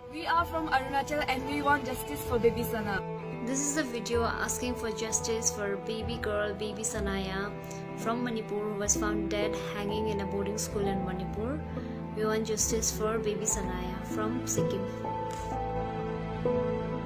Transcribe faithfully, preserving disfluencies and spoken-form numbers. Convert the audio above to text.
We are from Arunachal and we want justice for baby Sana. This is a video asking for justice for baby girl baby Sanaya from Manipur who was found dead hanging in a boarding school in Manipur. We want justice for baby Sanaya from Sikkim.